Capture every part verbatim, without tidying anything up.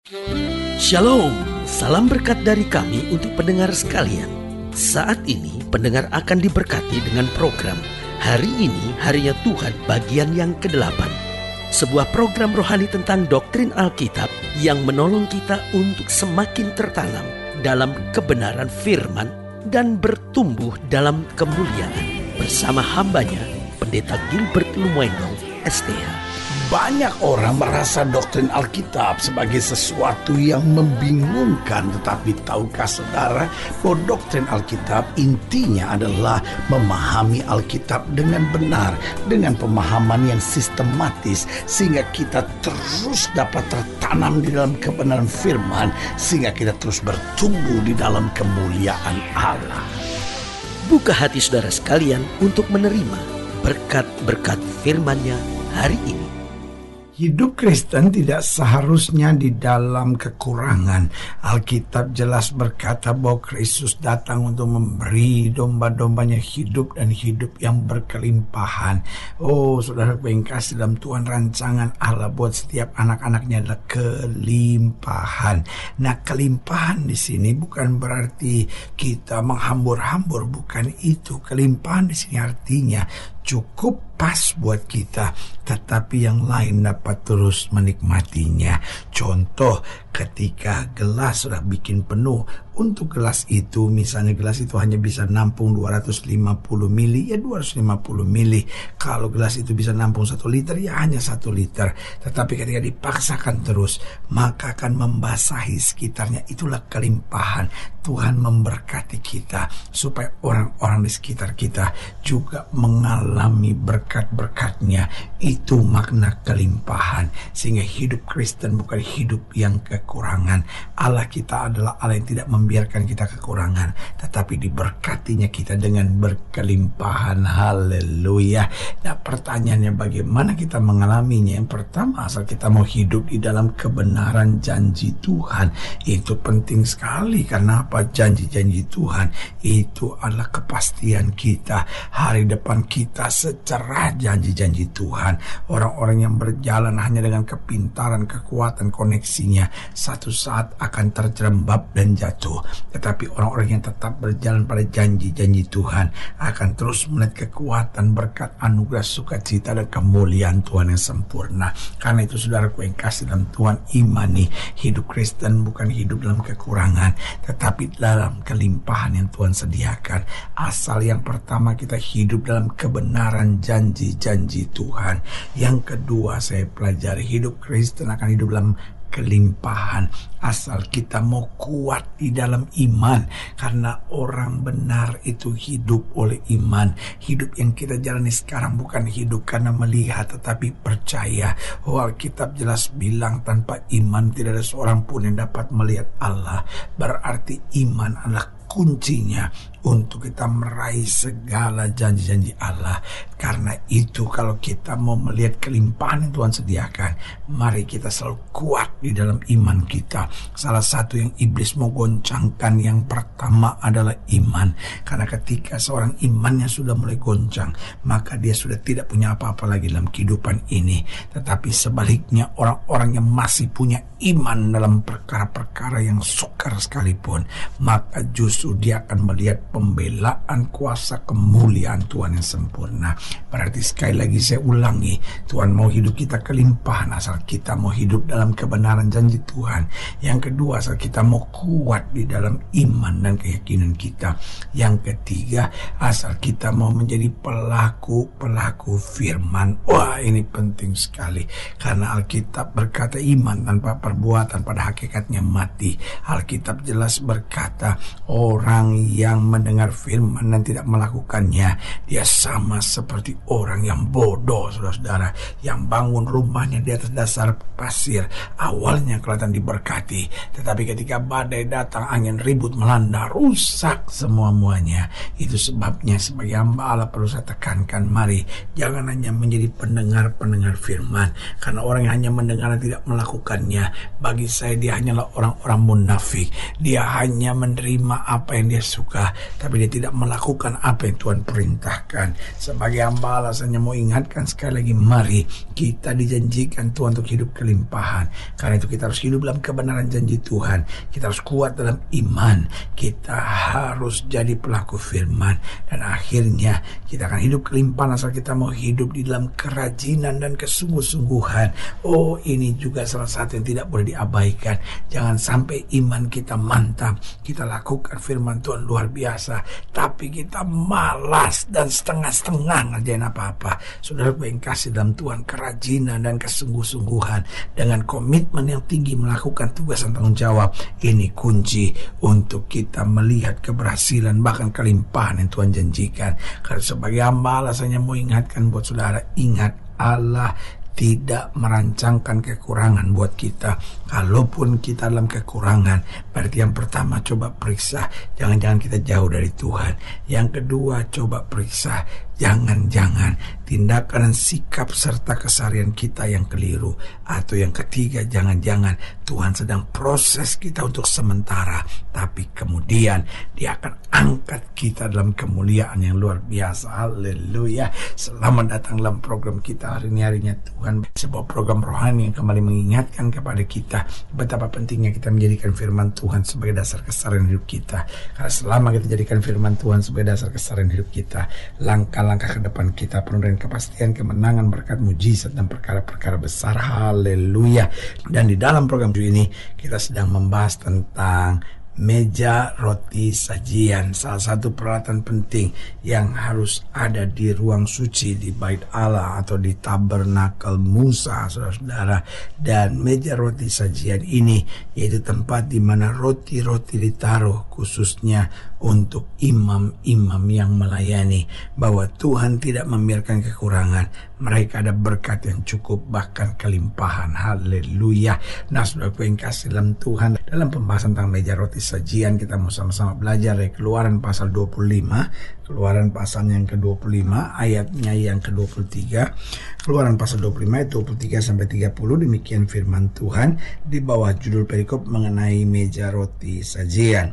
Shalom, salam berkat dari kami untuk pendengar sekalian. Saat ini pendengar akan diberkati dengan program Hari Ini Harinya Tuhan bagian yang kedelapan. Sebuah program rohani tentang doktrin Alkitab yang menolong kita untuk semakin tertanam dalam kebenaran firman dan bertumbuh dalam kemuliaan. Bersama hambanya, Pendeta Gilbert Lumoenong, S T H. Banyak orang merasa doktrin Alkitab sebagai sesuatu yang membingungkan. Tetapi tahukah saudara bahwa doktrin Alkitab intinya adalah memahami Alkitab dengan benar, dengan pemahaman yang sistematis, sehingga kita terus dapat tertanam di dalam kebenaran firman, sehingga kita terus bertumbuh di dalam kemuliaan Allah. Buka hati saudara sekalian untuk menerima berkat-berkat firman-Nya hari ini. Hidup Kristen tidak seharusnya di dalam kekurangan. Alkitab jelas berkata bahwa Kristus datang untuk memberi domba-dombanya hidup dan hidup yang berkelimpahan. Oh, saudara yang kasih dalam Tuhan, rancangan Allah buat setiap anak-anaknya adalah kelimpahan. Nah, kelimpahan di sini bukan berarti kita menghambur-hambur, bukan itu. Kelimpahan di sini artinya cukup pas buat kita, tetapi yang lain dapat terus menikmatinya. Contoh, ketika gelas sudah bikin penuh, untuk gelas itu, misalnya gelas itu hanya bisa nampung dua ratus lima puluh mili, ya dua ratus lima puluh mili. Kalau gelas itu bisa nampung satu liter, ya hanya satu liter. Tetapi ketika dipaksakan terus, maka akan membasahi sekitarnya. Itulah kelimpahan. Tuhan memberkati kita supaya orang-orang di sekitar kita juga mengalami berkat-berkatnya. Itu makna kelimpahan. Sehingga hidup Kristen bukan hidup yang kekurangan. Allah kita adalah Allah yang tidak membiarkan kita kekurangan, tetapi diberkatinya kita dengan berkelimpahan. Haleluya. Nah, pertanyaannya bagaimana kita mengalaminya? Yang pertama, asal kita mau hidup di dalam kebenaran janji Tuhan. Itu penting sekali. Karena apa? Janji-janji Tuhan itu adalah kepastian kita. Hari depan kita secerah janji-janji Tuhan. Orang-orang yang berjalan hanya dengan kepintaran, kekuatan, koneksinya, satu saat akan terjerembab dan jatuh. Tetapi orang-orang yang tetap berjalan pada janji-janji Tuhan akan terus melihat kekuatan, berkat, anugerah, sukacita, dan kemuliaan Tuhan yang sempurna. Karena itu saudaraku yang kasih dalam Tuhan, imani hidup Kristen bukan hidup dalam kekurangan, tetapi dalam kelimpahan yang Tuhan sediakan. Asal yang pertama kita hidup dalam kebenaran janji-janji Tuhan. Yang kedua, saya pelajari hidup Kristen akan hidup dalam kelimpahan asal kita mau kuat di dalam iman. Karena orang benar itu hidup oleh iman. Hidup yang kita jalani sekarang bukan hidup karena melihat, tetapi percaya. Oh, Alkitab jelas bilang tanpa iman tidak ada seorang pun yang dapat melihat Allah. Berarti iman adalah kuncinya untuk kita meraih segala janji-janji Allah. Karena itu kalau kita mau melihat kelimpahan yang Tuhan sediakan, mari kita selalu kuat di dalam iman kita. Salah satu yang iblis mau goncangkan yang pertama adalah iman. Karena ketika seorang imannya sudah mulai goncang, maka dia sudah tidak punya apa-apa lagi dalam kehidupan ini. Tetapi sebaliknya, orang-orang yang masih punya iman dalam perkara-perkara yang sukar sekalipun, maka justru dia akan melihat pembelaan, kuasa, kemuliaan Tuhan yang sempurna. Berarti sekali lagi saya ulangi, Tuhan mau hidup kita kelimpahan asal kita mau hidup dalam kebenaran janji Tuhan. Yang kedua, asal kita mau kuat di dalam iman dan keyakinan kita. Yang ketiga, asal kita mau menjadi pelaku-pelaku firman. Wah, ini penting sekali. Karena Alkitab berkata iman tanpa perbuatan pada hakikatnya mati. Alkitab jelas berkata orang yang mendengar firman dan tidak melakukannya, dia sama seperti orang yang bodoh, saudara-saudara, yang bangun rumahnya di atas dasar pasir. Awalnya kelihatan diberkati, tetapi ketika badai datang, angin ribut melanda, rusak semua-muanya. Itu sebabnya sebagai hamba Allah perlu saya tekankan, mari jangan hanya menjadi pendengar-pendengar firman. Karena orang yang hanya mendengar dan tidak melakukannya, bagi saya dia hanyalah orang-orang munafik. Dia hanya menerima apa yang dia suka, tapi dia tidak melakukan apa yang Tuhan perintahkan. Sebagai hamba Allah, saya mau ingatkan sekali lagi, mari kita dijanjikan Tuhan untuk hidup kelimpahan. Karena itu kita harus hidup dalam kebenaran janji Tuhan. Kita harus kuat dalam iman. Kita harus jadi pelaku firman. Dan akhirnya kita akan hidup kelimpahan asal kita mau hidup di dalam kerajinan dan kesungguh-sungguhan. Oh, ini juga salah satu yang tidak boleh diabaikan. Jangan sampai iman kita mantap, kita lakukan firman Tuhan luar biasa, tapi kita malas dan setengah-setengah ngerjain apa-apa. Saudara gue yang kasih dalam Tuhan, kerajinan dan kesungguh-sungguhan dengan komitmen yang tinggi melakukan tugas dan tanggung jawab, ini kunci untuk kita melihat keberhasilan bahkan kelimpahan yang Tuhan janjikan. Karena sebagai hamba Allah, saya mau ingatkan buat saudara, ingat Allah tidak merancangkan kekurangan buat kita. Kalaupun kita dalam kekurangan, berarti yang pertama coba periksa, jangan-jangan kita jauh dari Tuhan. Yang kedua, coba periksa, jangan-jangan tindakan dan sikap serta keseharian kita yang keliru. Atau yang ketiga, jangan-jangan Tuhan sedang proses kita untuk sementara, tapi kemudian Dia akan angkat kita dalam kemuliaan yang luar biasa. Haleluya. Selamat datang dalam program kita hari ini, harinya Tuhan, sebuah program rohani yang kembali mengingatkan kepada kita betapa pentingnya kita menjadikan firman Tuhan sebagai dasar keseharian hidup kita. Karena selama kita jadikan firman Tuhan sebagai dasar keseharian hidup kita, langkah-langkah ke depan kita penuh dengan kepastian, kemenangan, berkat, mujizat, dan perkara-perkara besar. Haleluya. Dan di dalam program ini kita sedang membahas tentang meja roti sajian, salah satu peralatan penting yang harus ada di ruang suci di bait Allah atau di tabernakel Musa, saudara-saudara. Dan meja roti sajian ini yaitu tempat di mana roti-roti ditaruh khususnya untuk imam-imam yang melayani, bahwa Tuhan tidak membiarkan kekurangan. Mereka ada berkat yang cukup, bahkan kelimpahan. Haleluya. Nah, saudaraku yang kasih dalam Tuhan, dalam pembahasan tentang meja roti sajian, kita mau sama-sama belajar dari Keluaran pasal dua puluh lima. Keluaran pasal yang ke dua puluh lima, ayatnya yang ke dua puluh tiga. Keluaran pasal dua puluh lima, ayat dua puluh tiga sampai tiga puluh. Demikian firman Tuhan di bawah judul perikop mengenai meja roti sajian.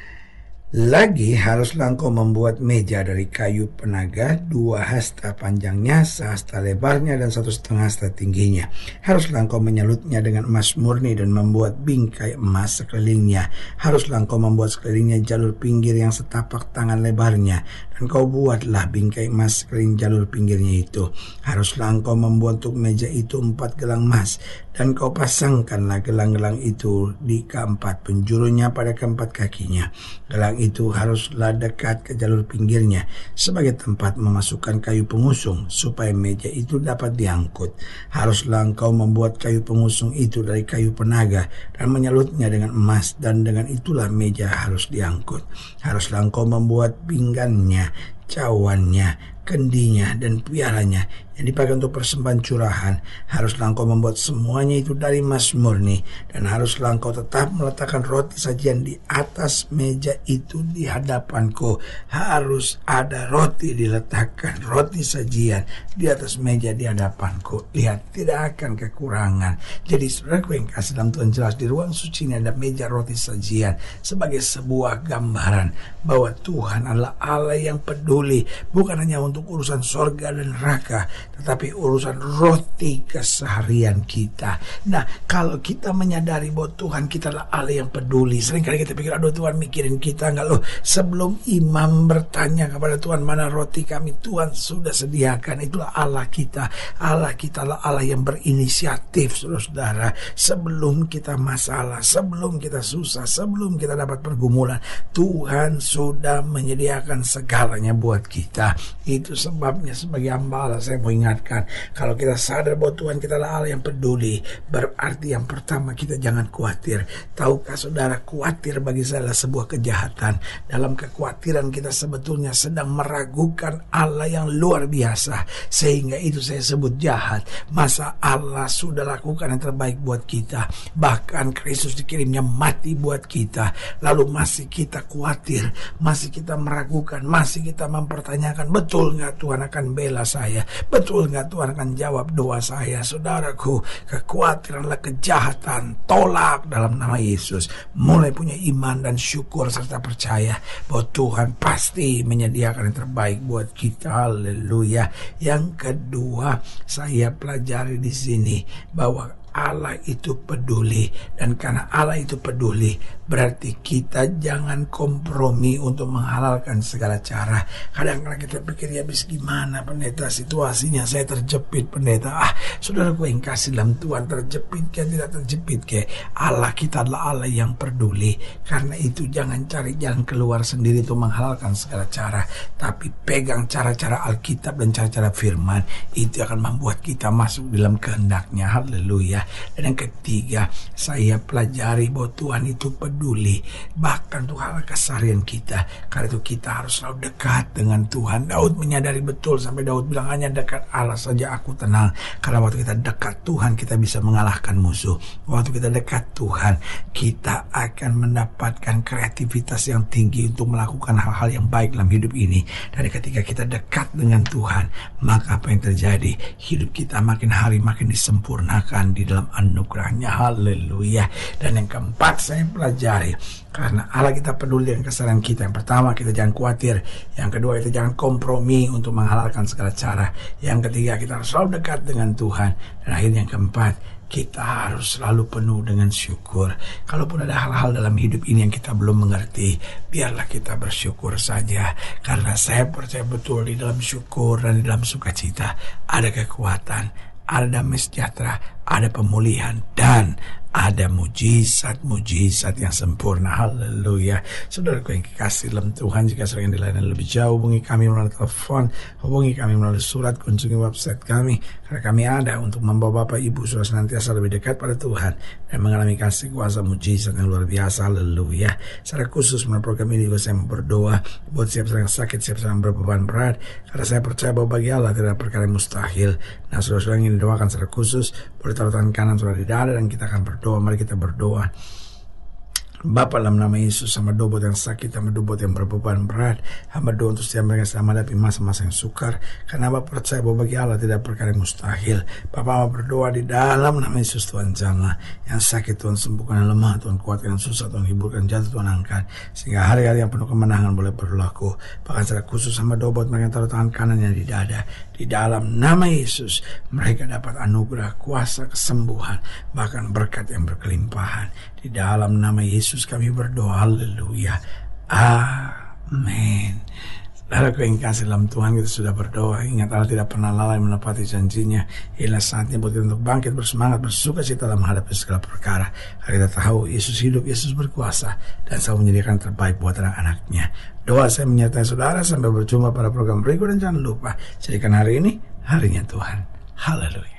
Lagi haruslah engkau membuat meja dari kayu penaga, dua hasta panjangnya, sehasta lebarnya, dan satu setengah hasta tingginya. Haruslah engkau menyalutnya dengan emas murni dan membuat bingkai emas sekelilingnya. Haruslah engkau membuat sekelilingnya jalur pinggir yang setapak tangan lebarnya, dan kau buatlah bingkai emas sekeliling jalur pinggirnya itu. Haruslah engkau membuat untuk meja itu empat gelang emas, dan kau pasangkanlah gelang-gelang itu di keempat penjurunya pada keempat kakinya. Gelang itu haruslah dekat ke jalur pinggirnya sebagai tempat memasukkan kayu pengusung supaya meja itu dapat diangkut. Haruslah engkau membuat kayu pengusung itu dari kayu penaga dan menyalutnya dengan emas, dan dengan itulah meja harus diangkut. Haruslah engkau membuat pinggannya, cawannya, kendinya, dan piaranya yang dipakai untuk persembahan curahan. Haruslah engkau membuat semuanya itu dari emas murni, dan haruslah engkau tetap meletakkan roti sajian di atas meja itu di hadapanku. Harus ada roti diletakkan, roti sajian di atas meja di hadapanku. Lihat, tidak akan kekurangan. Jadi saudaraku yang kasih dalam Tuhan, jelas di ruang suci ini ada meja roti sajian sebagai sebuah gambaran bahwa Tuhan adalah Allah yang peduli bukan hanya untuk urusan sorga dan neraka, tetapi urusan roti keseharian kita. Nah, kalau kita menyadari bahwa Tuhan kita adalah Allah yang peduli, seringkali kita pikir, aduh Tuhan mikirin kita enggak loh. Sebelum imam bertanya kepada Tuhan, mana roti kami, Tuhan sudah sediakan. Itulah Allah kita. Allah kita adalah Allah yang berinisiatif, saudara-saudara. Sebelum kita masalah, sebelum kita susah, sebelum kita dapat pergumulan, Tuhan sudah menyediakan segalanya buat kita. Itu sebabnya sebagai hamba Allah, saya mau ingatkan, kalau kita sadar bahwa Tuhan kita adalah Allah yang peduli, berarti yang pertama kita jangan khawatir. Tahukah saudara, khawatir bagi saya adalah sebuah kejahatan. Dalam kekhawatiran kita sebetulnya sedang meragukan Allah yang luar biasa, sehingga itu saya sebut jahat. Masa Allah sudah lakukan yang terbaik buat kita, bahkan Kristus dikirimnya mati buat kita, lalu masih kita khawatir, masih kita meragukan, masih kita mempertanyakan, betul nggak Tuhan akan bela saya? Betul nggak Tuhan akan jawab doa saya? Saudaraku, kekhawatiran adalah kejahatan. Tolak dalam nama Yesus. Mulai punya iman dan syukur serta percaya bahwa Tuhan pasti menyediakan yang terbaik buat kita. Haleluya. Yang kedua, saya pelajari di sini bahwa Allah itu peduli, dan karena Allah itu peduli berarti kita jangan kompromi untuk menghalalkan segala cara. Kadang-kadang kita pikir, ya bis gimana pendeta, situasinya saya terjepit pendeta. Ah, saudara gue yang kasih dalam Tuhan, terjepit ke tidak terjepit ke, Allah kita adalah Allah yang peduli. Karena itu jangan cari jalan keluar sendiri untuk menghalalkan segala cara, tapi pegang cara-cara Alkitab dan cara-cara firman. Itu akan membuat kita masuk dalam kehendaknya. Haleluya. Dan yang ketiga, saya pelajari bahwa Tuhan itu peduli bahkan untuk hal keseharian kita. Karena itu kita harus selalu dekat dengan Tuhan. Daud menyadari betul, sampai Daud bilang, hanya dekat Allah saja aku tenang. Karena waktu kita dekat Tuhan, kita bisa mengalahkan musuh. Waktu kita dekat Tuhan, kita akan mendapatkan kreativitas yang tinggi untuk melakukan hal-hal yang baik dalam hidup ini. Dan ketika kita dekat dengan Tuhan, maka apa yang terjadi? Hidup kita makin hari makin disempurnakan di dalam anugerahnya. Haleluya. Dan yang keempat saya pelajari, karena Allah kita peduli dengan kesalahan kita. Yang pertama, kita jangan khawatir. Yang kedua, kita jangan kompromi untuk menghalalkan segala cara. Yang ketiga, kita harus selalu dekat dengan Tuhan. Dan akhirnya yang keempat, kita harus selalu penuh dengan syukur. Kalaupun ada hal-hal dalam hidup ini yang kita belum mengerti, biarlah kita bersyukur saja. Karena saya percaya betul di dalam syukur dan di dalam sukacita ada kekuatan, ada damai sejahtera, ada pemulihan, dan ada mujizat-mujizat yang sempurna. Haleluya. Saudaraku yang kekasih dalam Tuhan, jika sering dilayani lebih jauh, hubungi kami melalui telepon, hubungi kami melalui surat, kunjungi website kami. Karena kami ada untuk membawa Bapak Ibu Saudara senantiasa lebih dekat pada Tuhan dan mengalami kasih kuasa mujizat yang luar biasa. Haleluya. Secara khusus melalui program ini juga saya berdoa buat siapa yang sakit, siapa yang berbeban berat. Karena saya percaya bahwa bagi Allah tidak ada perkara yang mustahil. Nah, saudara-saudara yang ingin didoakan secara khusus, boleh taruh tangan kanan saudara di dada dan kita akan berdoa. Mari kita berdoa. Bapa, dalam nama Yesus, hamba doa buat yang sakit, hamba doa buat yang berbeban berat, hamba doa untuk setiap mereka sedang menghadapi masa-masa yang sukar. Karena hamba percaya bahwa bagi Allah tidak perkara yang mustahil. Bapa, hamba berdoa di dalam nama Yesus, Tuhan jamah yang sakit, Tuhan sembuhkan, yang lemah Tuhan kuatkan, yang susah Tuhan hiburkan, jatuh Tuhan angkat, sehingga hari-hari yang penuh kemenangan boleh berlaku. Bahkan secara khusus hamba doa buat mereka yang taruh tangan kanan yang di dada. Di dalam nama Yesus, mereka dapat anugerah, kuasa, kesembuhan, bahkan berkat yang berkelimpahan. Di dalam nama Yesus kami berdoa. Haleluya. Amin. Saudaraku yang kasih dalam Tuhan, kita sudah berdoa. Ingat, Allah tidak pernah lalai menepati janjinya. Inilah saatnya buat kita untuk bangkit bersemangat, bersuka cita dalam menghadapi segala perkara. Karena kita tahu Yesus hidup, Yesus berkuasa, dan selalu menyediakan terbaik buat anak-anaknya. Doa saya menyertai saudara. Sampai berjumpa pada program berikut, dan jangan lupa jadikan hari ini harinya Tuhan. Haleluya.